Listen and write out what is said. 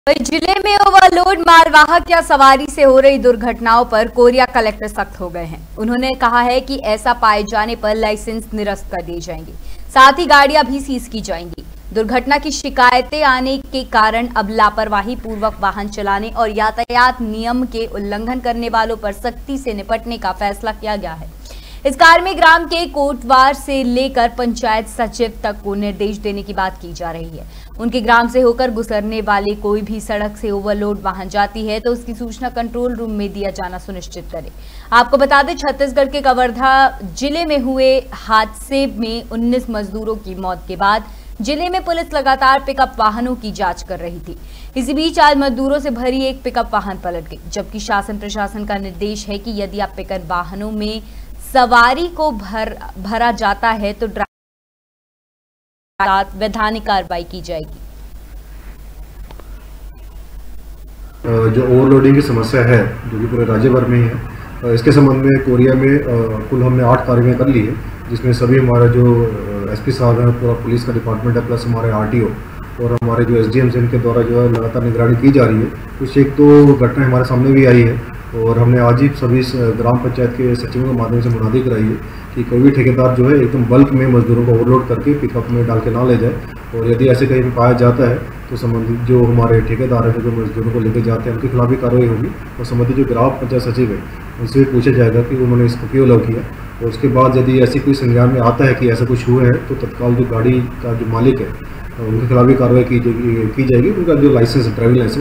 वहीं जिले में ओवरलोड मालवाहक या सवारी से हो रही दुर्घटनाओं पर कोरिया कलेक्टर सख्त हो गए हैं। उन्होंने कहा है कि ऐसा पाए जाने पर लाइसेंस निरस्त कर दिए जाएंगे, साथ ही गाड़ियां भी सीज की जाएंगी। दुर्घटना की शिकायतें आने के कारण अब लापरवाही पूर्वक वाहन चलाने और यातायात नियम के उल्लंघन करने वालों पर सख्ती से निपटने का फैसला किया गया है। इस कार्य में ग्राम के कोटवार से लेकर पंचायत सचिव तक को निर्देश देने की बात की जा रही है। उनके ग्राम से होकर गुजरने वाले कोई भी सड़क से ओवरलोड वाहन जाती है तो उसकी सूचना कंट्रोल रूम में दिया जाना सुनिश्चित करें। आपको बता दें, छत्तीसगढ़ के कवर्धा जिले में हुए हादसे में 19 मजदूरों की मौत के बाद जिले में पुलिस लगातार पिकअप वाहनों की जांच कर रही थी। इसी बीच आज मजदूरों से भरी एक पिकअप वाहन पलट गई, जबकि शासन प्रशासन का निर्देश है कि यदि आप पिकअप वाहनों में सवारी को भरा जाता है तो वैधानिक कार्रवाई की जाएगी। जो ओवरलोडिंग की समस्या है जो कि पूरे राज्य भर में ही है, इसके संबंध में कोरिया में कुल हमने 8 कार्रवाई कर ली है, जिसमें सभी हमारा जो एसपी साहब है, पूरा पुलिस का डिपार्टमेंट है, प्लस हमारे आरटीओ और हमारे जो एसडीएम इनके द्वारा जो है लगातार निगरानी की जा रही है। कुछ एक तो घटना हमारे सामने भी आई है और हमने आज ही सभी ग्राम पंचायत के सचिवों के माध्यम से मुनादी कराई है कि कोई भी ठेकेदार जो है एकदम बल्क में मजदूरों को ओवरलोड करके पिकअप में डाल के ना ले जाए, और यदि ऐसे कहीं पाया जाता है तो संबंधित जो हमारे ठेकेदार है जो मजदूरों को लेकर जाते हैं उनके खिलाफ भी कार्रवाई होगी, और संबंधित जो ग्राम पंचायत सचिव है उनसे भी पूछा जाएगा कि उन्होंने इसको क्यों अलाउ किया। और उसके बाद यदि ऐसी कोई संज्ञान में आता है कि ऐसा कुछ हुआ है तो तत्काल जो गाड़ी का जो मालिक है उनके खिलाफ भी कार्रवाई की जाएगी। उनका जो लाइसेंस ड्राइविंग लाइसेंस